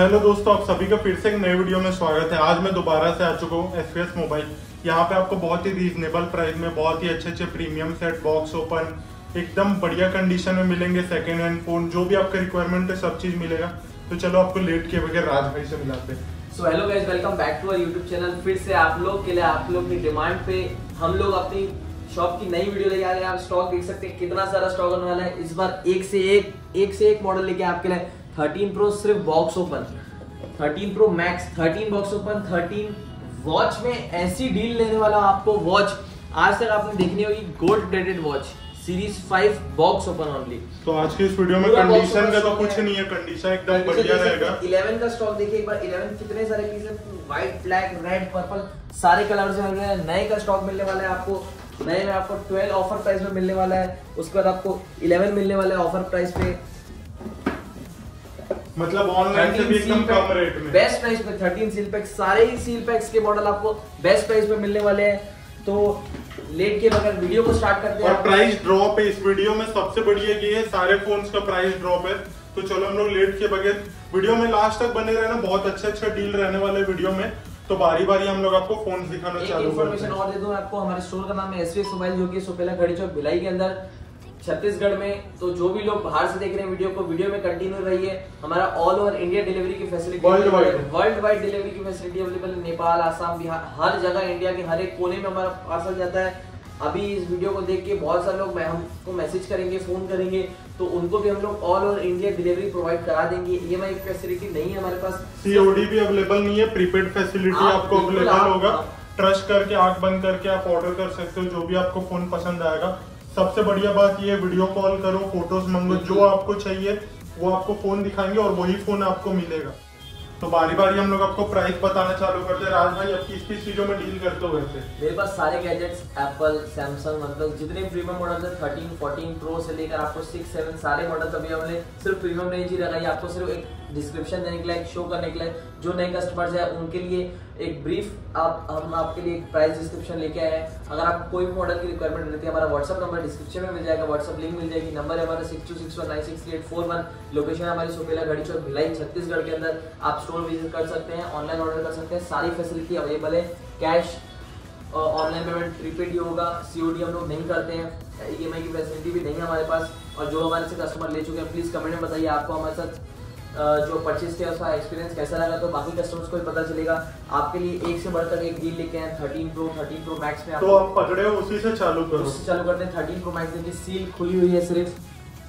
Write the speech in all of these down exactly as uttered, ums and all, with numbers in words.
तो हेलो दोस्तों, आप सभी का फिर से एक नए वीडियो में स्वागत है। आज मैं दोबारा से आ चुका हूँ एसवीएस मोबाइल। यहाँ पे आपको बहुत ही रीजनेबल प्राइस में बहुत ही अच्छे अच्छे प्रीमियम सेट बॉक्स ओपन एकदम बढ़िया कंडीशन में मिलेंगे। सेकेंड हैंड फोन जो भी आपका रिक्वायरमेंट है सब चीज मिलेगा। तो चलो आपको लेट किए बगैर राज भाई से मिलाते हैं। So hello guys, welcome back to our YouTube channel. फिर से आप लोग के लिए, आप लोग की डिमांड पे हम लोग अपनी शॉप की नई वीडियो लेके आ रहे हैं। आप स्टॉक देख सकते हैं कितना सारा स्टॉक होने वाला है। इस बार एक से एक एक से एक मॉडल लेके आपके लिए थर्टीन प्रो सिर्फ box open, thirteen pro max, thirteen box open, thirteen watch में ऐसी डील लेने वाला आपको। वॉच आज तक आपने देखनी होगी, gold plated watch series five box open only. तो आज की इस वीडियो में कंडीशन का तो कुछ नहीं है, कंडीशन एकदम बढ़िया रहेगा। इलेवन का स्टॉक देखिए एक बार। इलेवन कितने सारे पीस है, व्हाइट, ब्लैक, रेड, पर्पल, सारे कलर्स में मिल रहे हैं। नए का स्टॉक मिलने वाला है आपको। नए में आपको ट्वेल्व ऑफर प्राइस में मिलने वाला है। उसके बाद आपको इलेवन मिलने वाला है ऑफर प्राइस पे, मतलब ऑनलाइन से भी एकदम कम रेट में, बेस्ट प्राइस पे। थर्टीन सील पैक, सारे ही सील पैक्स के मॉडल आपको बेस्ट प्राइस पे मिलने वाले हैं। तो लेट के बगैर वीडियो को स्टार्ट करते हैं। और प्राइस ड्रॉप है इस वीडियो में, सबसे बढ़िया ये है सारे फोन्स का प्राइस ड्रॉप है। तो चलो हम लोग लेट के बगैर वीडियो में लास्ट तक बने रहना। बहुत अच्छा अच्छा डील रहने वाले वीडियो में। तो बारी बारी हम लोग आपको फोन दिखाना चालू करते हैं। इन्फॉर्मेशन और दे दूं आपको, हमारे स्टोर का नाम है एसवीएस मोबाइल, जो कि सोपेला घड़ी चौक भिलाई के अंदर छत्तीसगढ़ में। तो जो भी लोग बाहर से देख रहे हैं वीडियो को, वीडियो में कंटिन्यू रहिए। हमारा ऑल ओवर इंडिया डिलीवरी की facility, world wide world wide delivery की फैसिलिटी अवेलेबल है। नेपाल, आसाम, बिहार, हर जगह इंडिया के हर एक कोने में हमारा पार्सल जाता है। अभी इस वीडियो को देख के बहुत सारे लोग हमको मैसेज करेंगे, फोन करेंगे, तो उनको भी हम लोग all over India delivery provide करा देंगे। ईएमआई फैसिलिटी नहीं है हमारे पास, सीओडी भी अवेलेबल नहीं है। प्रीपेड फैसिलिटी आपको अवेलेबल होगा। ट्रस्ट करके, आंख बंद करके आप ऑर्डर कर सकते हो जो भी आपको फोन पसंद आएगा। सबसे बढ़िया बात ये, वीडियो कॉल करो, फोटोज मंगो, जो आपको चाहिए वो आपको फोन दिखाएंगे और वही फोन आपको मिलेगा। तो बारी बारी हम लोग आपको प्राइस बताना चालू करते हैं। राज भाई, अब किस किस चीजों में डील करते हो वैसे? मेरे पास सारे गैजेट्स, एप्पल, सैमसंग, मतलब जितने प्रीमियम मॉडल है थर्टीन, फोर्टीन प्रो से लेकर आपको सिक्स, सेवन सारे मॉडल्स अभी हमने सिर्फ प्रीमियम रेंज ही लगाई। आपको सिर्फ एक डिस्क्रिप्शन देने के लिए, शो करने के लिए, जो नए कस्टमर्स है उनके लिए एक ब्रीफ आप हम आपके लिए एक प्राइस डिस्क्रिप्शन लेके आए हैं। अगर आपको कोई भी मॉडल की रिक्वायरमेंट रहती है, हमारा व्हाट्सअप नंबर डिस्क्रिप्शन में मिल जाएगा, व्हाट्सअप लिंक मिल जाएगी। नंबर है हमारा six two six one nine six three eight four one. Location हमारी सोपेला घड़ी चौक भिलाई छत्तीसगढ़ के अंदर। आप स्टोर विजिट कर सकते हैं, ऑनलाइन ऑर्डर कर सकते हैं, सारी फैसिलिटी अवेलेबल है। कैश, ऑनलाइन पेमेंट प्रीपेड ही होगा, सीओडी हम लोग नहीं करते हैं, ईएमआई की फैसिलिटी भी नहीं है हमारे पास। और जो हमारे से कस्टमर ले चुके हैं, प्लीज कमेंट में बताइए आपको हमारे साथ जो परचेज किया उसका एक्सपीरियंस कैसा लगा। तो बाकी कस्टमर्स को भी पता चलेगा। आपके लिए एक से बढ़कर एक डील लेके आए thirteen pro, thirteen pro max में। तो आप पकड़े हो, उसी से चालू करो। उससे चालू करते हैं। थर्टीन प्रो मैक्स देखिए, सील खुली हुई है सिर्फ।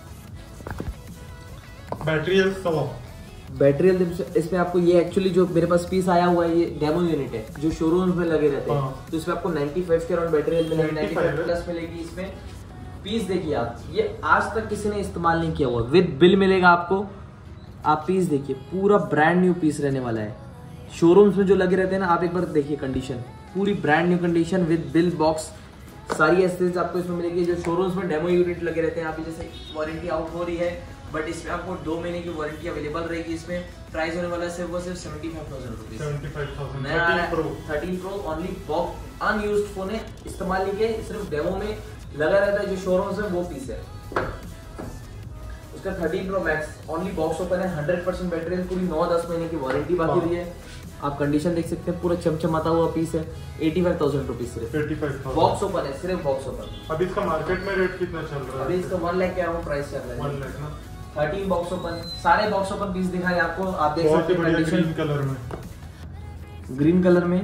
बैटरी हेल्थ सौ बैटरी हेल्थ इसमें आपको ये एक्चुअली जो मेरे पास पीस आया हुआ है, ये डेमो यूनिट है जो शोरूम में लगे रहते हैं। तो इसमें आपको पचानवे के अराउंड बैटरी हेल्थ मिलेगी, पचानवे प्लस मिलेगी। इसमें पीस देखिए आप, ये आज तक किसी ने इस्तेमाल नहीं किया हुआ। विद बिल मिलेगा आपको। आप पीस देखिए, पूरा ब्रांड न्यू पीस रहने वाला है। शोरूम्स में जो लगे रहते हैं ना, आप एक बार देखिए कंडीशन, पूरी brand new condition with bill box, सारी एसेसरीज आपको इसमें मिलेगी। जो शोरूम्स में डेमो यूनिट लगे रहते हैं, अभी जैसे वारंटी आउट हो रही है, बट इसमें आपको दो महीने की वारंटी अवेलेबल रहेगी। इसमें प्राइस होने वाला है सिर्फ वो सिर्फ सेवेंटी फाइव थाउजेंड रुपीज। नया thirteen pro only box, unused phone है, इस्तेमाल नहीं किया, सिर्फ डेमो में लगा रहता है। जो शोरूम्स में वो पीस है उसका। Thirteen pro max only box open है, हंड्रेड परसेंट बैटरी, पूरी नौ दस महीने की वारंटी बाकी रही है। आप कंडीशन देख सकते हैं, पूरा चमचमाता हुआ पीस है। एटी फाइव थाउजेंड रुपीज सिर्फ बॉक्स ओपन है, सिर्फ बॉक्स ओपन। अभी इसका मार्केट में रेट कितना चल रहा है? अभी इसका वन लाख के अराउंड प्राइस चल रहा है। वन लाख ना। थर्टीन बॉक्स ओपन, सारे बॉक्स ओपन पीस दिखाए आपको। आप देख सकते हैं कंडीशन, ग्रीन कलर में, ग्रीन कलर में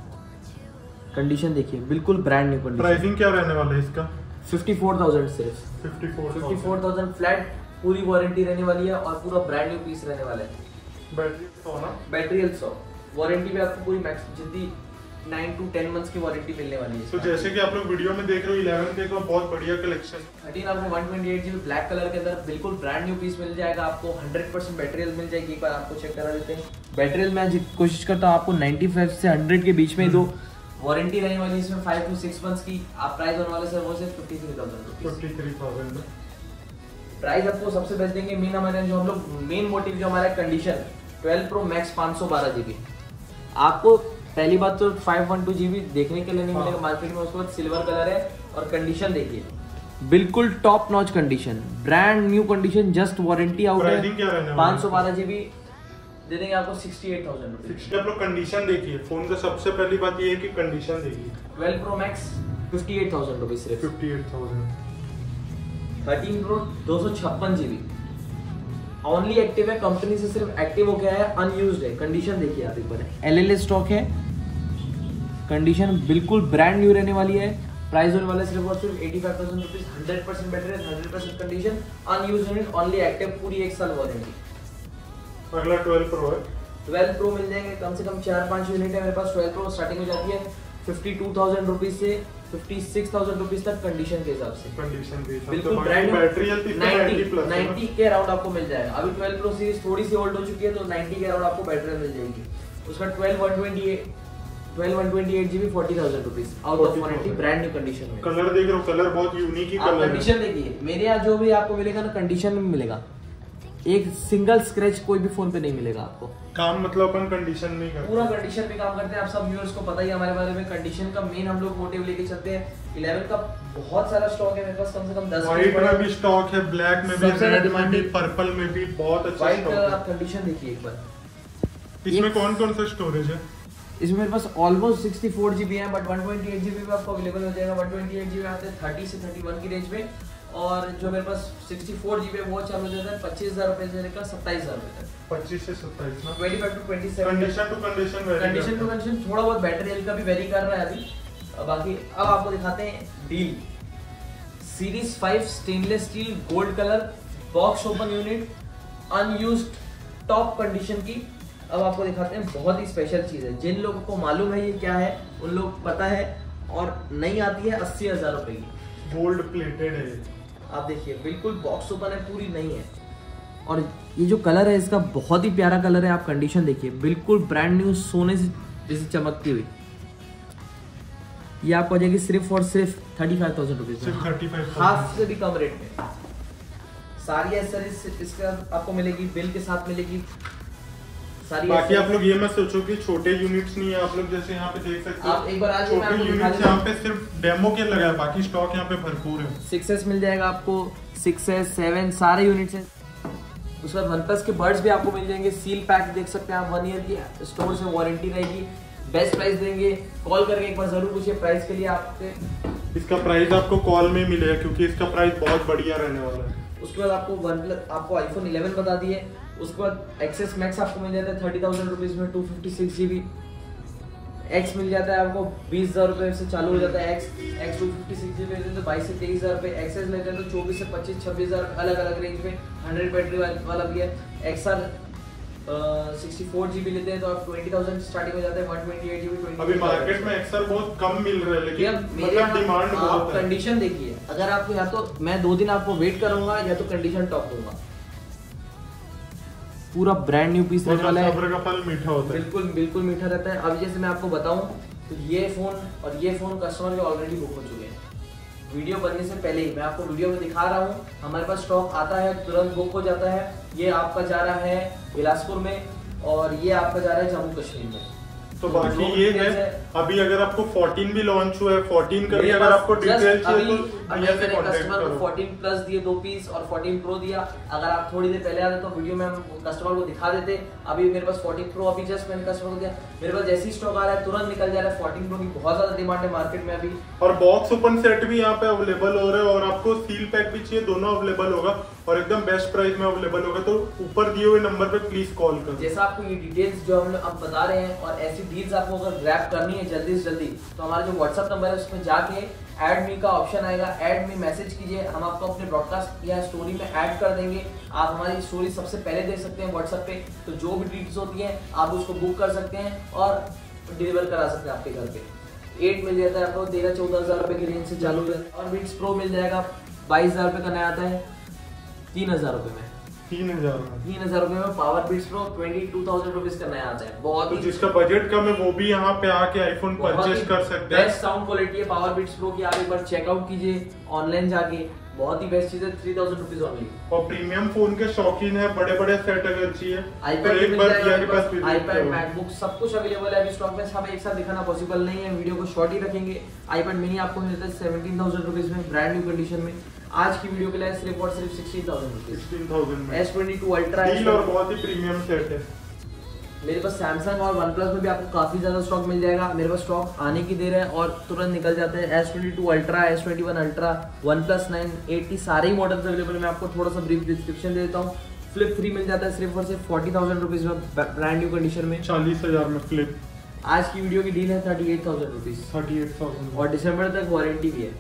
कंडीशन देखिए, बिल्कुल ब्रांड न्यू कंडीशन। प्राइसिंग क्या रहने वाला है इसका? फिफ्टी फोर थाउजेंड सिर्फ, fifty four fifty four thousand flat. पूरी वारंटी रहने वाली है और पूरा ब्रांड न्यू पीस रहने वाला है। बैटरी सौ ना, बैटरी हेल्थ सौ, वारंटी भी आपको पूरी मैक्स जितनी नाइन टू टेन मंथ्स की वारंटी मिलने वाली है। तो जैसे कि आप लोग वीडियो में देख रहे हो, इलेवन देख रहे हो, बहुत बढ़िया कलेक्शन। थर्टीन आपको one twenty eight GB black colour के अंदर बिल्कुल ब्रांड न्यू पीस मिल जाएगा आपको। हंड्रेड परसेंट बैटरी हेल्थ मिल जाएगी। एक बार आपको चेक करा देते हैं। बैटरी हेल्थ मैं कोशिश करता हूँ आपको नाइन्टी फाइव से हंड्रेड के बीच में दो। वारंटी रहने वाली इसमें फाइव टू सिक्स मंथ्स की। आप प्राइस होने वाले सर वो सिर्फ fifty three thousand fifty three thousand price आपको सबसे बेस्ट देंगे। मेन हमारे जो हम लोग मेन मोटिव जो हमारा कंडीशन, ट्वेल्व प्रो मैक्स पाँच सौ बारह जीबी। आपको पहली बात तो फाइव वन टू जीबी देखने के लिए नहीं मिलेगा मार्केट में। उसके बाद सिल्वर कलर है और कंडीशन देखिए, बिल्कुल top notch condition, brand new condition, just warranty out है। क्या रहने वाला है? पाँच सौ बारह जीबी दे देंगे आपको सिक्सटी एट थाउजेंड रुपीज। आप लोग कंडीशन देखिए, फोन का सबसे पहली बात ये है कि कंडीशन देखिए। Twelve pro max fifty eight thousand rupees सिर्फ। Fifty eight thousand. Thirteen pro दो सौ छप्पन जीबी ओनली एक्टिव है, कंपनी से सिर्फ एक्टिव हो गया है, अनयूज्ड है। कंडीशन देखिए आप एक बार, एलएलए स्टॉक है, कंडीशन बिल्कुल ब्रांड न्यू रहने वाली है। प्राइस होने वाला है सिर्फ और सिर्फ eighty five thousand rupees. Hundred percent battery, hundred percent condition, unused unit, only active, पूरी एक साल वारंटी। अगला ट्वेल्व प्रो है। ट्वेल्व प्रो मिल जाएंगे कम से कम चार पांच यूनिट है मेरे पास। ट्वेल्व प्रो स्टार्टिंग हो जाती है फिफ्टी टू थाउजेंड रुपीज से फिफ्टी सिक्स थाउजेंड रुपीज तक कंडीशन के हिसाब से। कंडीशन के हिसाब से बिल्कुल brand battery health ninety plus ninety के अराउंड आपको मिल जाएगा। अभी ट्वेल्व प्रो सीरीज थोड़ी सी ओल्ड हो चुकी है तो नाइंटी के अराउंड आपको बैटरी मिल जाएगी। उसका twelve one twenty eight twelve one twenty eight GB forty thousand rupees out of warranty, brand new condition में। कलर देख रहे हो, कलर बहुत यूनिक ही कलर है। कंडीशन देखिए, मेरे यहाँ जो भी आपको मिलेगा ना कंडीशन में मिलेगा, एक सिंगल स्क्रैच कोई भी फोन पे नहीं मिलेगा आपको। काम मतलब अपन कंडीशन नहीं करते, पूरा कंडीशन पे काम करते हैं। आप सब व्यूअर्स को पता ही है हमारे बारे में, कंडीशन का मेन हम लोग मोटिव लेके चलते हैं। इलेवन का बहुत सारा स्टॉक है मेरे पास, कम से कम दस व्हाइट में भी स्टॉक है, ब्लैक में भी, रेड में भी, पर्पल में भी, बहुत अच्छा स्टॉक है। आप कंडीशन देखिए एक बार, इसमें कौन कौन सा स्टोरेज है? इसमें मेरे पास ऑलमोस्ट सिक्सटी फोर जीबी है, but one twenty eight GB में आपको अवेलेबल हो जाएगा। वन ट्वेंटी एट जीबी आते हैं थर्टी से थर्टी वन की रेंज में, और जो मेरे पास सिक्सटी फोर जीबी है वो चालू हो जाता है पच्चीस हजार रुपए से लेकर सत्ताईस हजार रुपए तक। पच्चीस से सत्ताईस ना, twenty five to twenty seven. Condition to condition condition to condition थोड़ा बहुत बैटरी हेल्थ का भी वेरी कर रहा है अभी। बाकी अब आपको दिखाते हैं deal. Series five stainless steel gold colour, box open unit, unused top condition की। अब आपको दिखाते हैं बहुत ही स्पेशल चीज है, जिन लोगों को मालूम है ये क्या है उन लोग पता है, और नहीं आती है अस्सी हजार रुपए की। गोल्ड प्लेटेड है, आप देखिए बिल्कुल बॉक्स ओपन है, पूरी नहीं है। और ये जो कलर है इसका बहुत ही प्यारा कलर है। आप कंडीशन देखिए, बिल्कुल ब्रांड न्यू सोने से जैसे चमकती हुई। ये आपको आ जाएगी सिर्फ और सिर्फ thirty five thousand rupees, half से भी कम रेट में। सारी एसेसरीज इसका आपको मिलेगी, बिल के साथ मिलेगी सारी। बाकी आप लोग ये मत सोचो कि छोटे यूनिट्स नहीं है, आप लोग जैसे यहाँ पे देख सकते हो, आप एक बार आज छोटे यूनिट्स यहाँ पे सिर्फ डेमो के लगा है, बाकी स्टॉक यहाँ पे भरपूर है। सिक्स एस मिल जाएगा आपको, सिक्स एस सेवन सारे यूनिट्स हैं। उसके बाद वन प्लस के बर्ड्स भी आपको मिल जाएंगे, सील पैक देख सकते हैं आप, वन ईयर की स्टोर से वारंटी रहेगी। बेस्ट प्राइस देंगे, कॉल करके एक बार जरूर पूछिए प्राइस के लिए आपके। इसका प्राइस आपको कॉल में मिलेगा क्योंकि इसका प्राइस बहुत बढ़िया रहने वाला है। उसके बाद आपको वन प्लस आपको आईफोन इलेवन बता दिए। उसके बाद एक्सेस मैक्स आपको मिल जाता है थर्टी थाउजेंड रुपीज में, two fifty six GB. X मिल जाता है आपको बीस हजार रुपए से चालू हो जाता है। X X two fifty six GB लेते हैं तो बाईस से तेईस हजार रुपए। एक्सेस लेते हैं तो चौबीस से पच्चीस छब्बीस हजार अलग अलग रेंज में। हंड्रेड बैटरी वाला भी है। एक्सआर सिक्सटी फोर जीबी लेते हैं तो आप ट्वेंटी थाउजेंड स्टार्टिंग हो जाता है। वन ट्वेंटी एट जीबी अभी मार्केट में एक्सआर बहुत कम मिल रहा है, लेकिन मतलब डिमांड बहुत है। कंडीशन देखिए, अगर आपको या तो मैं दो दिन आपको वेट करूंगा या तो कंडीशन टॉप दूंगा। पूरा ब्रांड न्यू पीस रहने वाला है। सब्र का फल मीठा होता है। बिल्कुल बिल्कुल मीठा रहता है। अभी जैसे मैं आपको बताऊं तो ये फोन और ये फोन कस्टमर के ऑलरेडी बुक हो चुके हैं। वीडियो बनने से पहले ही मैं आपको वीडियो में दिखा रहा हूँ, हमारे पास स्टॉक आता है तुरंत बुक हो जाता है। ये आपका जा रहा है बिलासपुर में और ये आपका जा रहा है जम्मू कश्मीर में। तो बाकी ये है, अभी अगर आपको फोर्टीन भी लॉन्च हुआ है, फोर्टीन का भी अगर आपको डिटेल चाहिए तो भैया से कस्टमर को फोर्टीन प्लस दिए दो पीस और फोर्टीन प्रो दिया। अगर आप थोड़ी देर पहले आते तो वीडियो में हम कस्टमर को दिखा देते। अभी मेरे पास फोर्टीन प्रो अभी जस्ट मैंने कस्टमर को दिया। मेरे पास जैसी स्टॉक आ रहा है तुरंत निकल जा रहा है। फोर्टीन प्रो की बहुत ज्यादा डिमांड है मार्केट में अभी। और बॉक्स ओपन सेट भी यहाँ पे अवेलेबल हो रहा है और आपको सील पैक भी चाहिए, दोनों अवेलेबल होगा और एकदम बेस्ट प्राइस में अवेलेबल होगा। तो ऊपर दिए हुए नंबर पे प्लीज कॉल करो। जैसा आपको ये डिटेल्स जो हम अब बता रहे हैं और ऐसी डील्स आपको अगर ग्रैब करनी है जल्दी से जल्दी तो हमारा जो व्हाट्सएप नंबर है उसमें जाके ऐड मी का ऑप्शन आएगा, ऐड मी मैसेज कीजिए, हम आपको अपने ब्रॉडकास्ट या स्टोरी में ऐड कर देंगे। आप हमारी स्टोरी सबसे पहले देख सकते हैं व्हाट्सएप पे। तो जो भी डिटेल्स होती हैं आप उसको बुक कर सकते हैं और डिलीवर करा सकते हैं आपके घर पे। एट मिल जाता है आपको तेरह चौदह हजार रुपए की रेंज से चालू हो जाता है। और बिट्स प्रो मिल जाएगा बाईस हजार रुपए का नया आता है तीन हजार रुपए में। तीन हजार तीन हजार रुपए में Powerbeats Pro twenty two thousand rupees का नया आता है। बहुत तो जिसका बजट कम है वो भी यहाँ पे आके आईफोन परचेज कर सकते हैं। बेस्ट साउंड क्वालिटी है पावर बिट्स प्रो की, आप एक बार चेकआउट कीजिए ऑनलाइन जाके। बहुत ही बेस्ट चीज है, थ्री थाउजेंड रुपीज ओनली। और प्रीमियम फोन के शौकीन है, बड़े बड़े सेट अगर चाहिए तो एक बार भैया के पास आईपैड मैकबुक सब कुछ अवेलेबल है अभी स्टॉक में। सब एक साथ दिखाना पॉसिबल नहीं है, वीडियो को शॉर्ट ही रखेंगे। आईपैड मिनी आपको मिलता है सेवनटीन थाउजेंड रुपीज में ब्रांड न्यू कंडीशन में। आज की वीडियो के लिए सिर्फ और सिर्फ sixteen thousand rupees. Sixteen thousand में एस ट्वेंटी टू अल्ट्रा और बहुत ही प्रीमियम सेट है। मेरे पास सैमसंग और वन प्लस में भी आपको काफ़ी ज़्यादा स्टॉक मिल जाएगा। मेरे पास स्टॉक आने की देर है और तुरंत निकल जाते हैं। S twenty two Ultra, S twenty one Ultra, OnePlus nine, eighty सारे ही मॉडल्स अवेलेबल है। मैं आपको थोड़ा सा ब्रीफ डिस्क्रिप्शन दे देता हूँ। फ्लिप थ्री मिल जाता है सिर्फ और सिर्फ फोर्टी थाउजेंड रुपीज़ में, ब्रांड न्यू कंडीशन में। चालीस हजार में फ्लिप। आज की वीडियो की डील है thirty eight thousand rupees, thirty eight thousand और दिसंबर तक वारंटी भी है।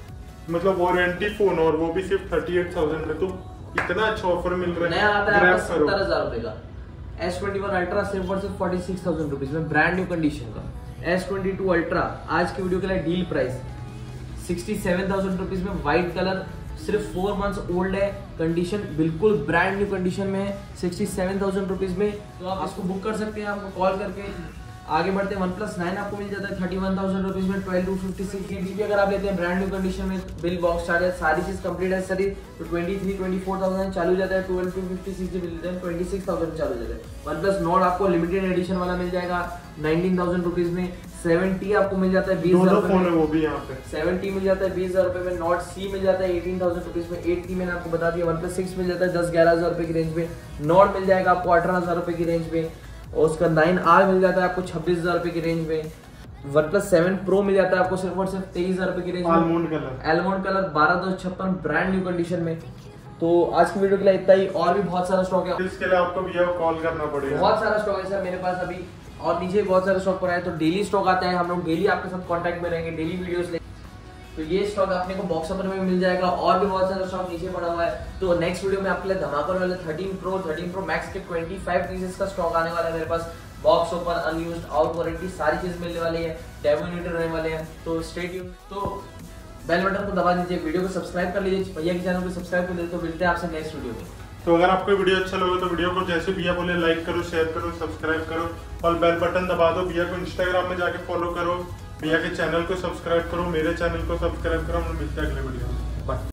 मतलब वारंटी फोन, और वो भी सिर्फ थर्टी एट थाउजेंड में। तो इतना अच्छा ऑफर मिल रहा है। नया आता है आपका सत्तर हजार रुपए का। एस ट्वेंटी वन अल्ट्रा सिर्फ और सिर्फ फोर्टी सिक्स थाउजेंड रुपीज में, ब्रांड न्यू कंडीशन का। एस ट्वेंटी टू अल्ट्रा आज की वीडियो के लिए deal price sixty seven thousand rupees में, व्हाइट कलर, सिर्फ फोर मंथ्स ओल्ड है, कंडीशन बिल्कुल ब्रांड न्यू कंडीशन में है, सिक्सटी सेवन थाउजेंड रुपीज में। तो आप इसको बुक कर सकते हैं, आपको कॉल करके। आगे बढ़ते हैं, वन प्लस नाइन आपको मिल जाता है थर्टी वन थाउजेंड रुपीज में, twelve two fifty six GB अगर आप लेते हैं ब्रांड न्यू कंडीशन में, बिल बॉक्स चार्जर सारी चीज कंप्लीट है सरी, तो twenty three twenty four thousand चालू हो जाता है। Twelve two fifty six GB लेते हैं ट्वेंटी सिक्स थाउजेंड चालू हो जाता है। वन प्लस नोट आपको लिमिटेड एडिशन वाला मिल जाएगा नाइनटीन थाउजेंड रुपीज में। सेवेंटी आपको मिल जाता है बीस हजार फोन है वो भी यहाँ पे। सेवेंटी मिल जाता है बीस हजार रुपए में। नोट सी मिल जाता है एटीन थाउजेंड रुपीज में। एट्टी मैंने आपको बता दिया। वन प्लस सिक्स मिल जाता है दस ग्यारह हजार रुपए की रेंज में। नोट मिल जाएगा आपको अठारह हजार रुपए की रेंज में, और उसका नाइन आर मिल जाता है आपको छब्बीस हजार रुपए की रेंज में। वन प्लस सेवन प्रो मिल जाता है आपको सिर्फ और सिर्फ तेईस हजार रुपए की रेंज में। आलमंड कलर, आलमंड कलर बारह दो छप्पन, ब्रांड न्यू कंडीशन में। तो आज की वीडियो के लिए इतना ही, और भी बहुत सारा स्टॉक है। इसके लिए आपको भैया कॉल करना पड़ेगा। बहुत सारा स्टॉक है सर मेरे पास अभी, और नीचे बहुत सारा स्टॉक पड़ा है। तो डेली स्टॉक आता है, हम लोग डेली आपके साथ कांटेक्ट में रहेंगे, डेली वीडियोस ले। तो ये स्टॉक आपने को बॉक्स ओपन में मिल जाएगा, और भी बहुत सारा स्टॉक नीचे पड़ा हुआ है। तो नेक्स्ट वीडियो में आपके लिए धमाका वाले thirteen pro thirteen pro Max के ट्वेंटी फाइव पीसेस का स्टॉक आने वाला है मेरे पास। Box open, unused, out warranty सारी चीज मिलने वाली है, डेमो यूनिट रहने वाले हैं। तो स्टे ट्यून। तो बेल बटन को दबा दीजिए, वीडियो को सब्सक्राइब कर लीजिए, भैया के चैनल को सब्सक्राइब कर दीजिए। तो मिलते हैं आपसे नेक्स्ट वीडियो में। तो अगर आपको वीडियो अच्छा लगे तो वीडियो को जैसे भैया बोले लाइक करो, शेयर करो, सब्सक्राइब करो, और बेल बटन दबा दो। भैया को इंस्टाग्राम में जाके फॉलो करो, भैया के चैनल को सब्सक्राइब करो, मेरे चैनल को सब्सक्राइब करो। हम मिलते हैं अगले वीडियो में। बाय।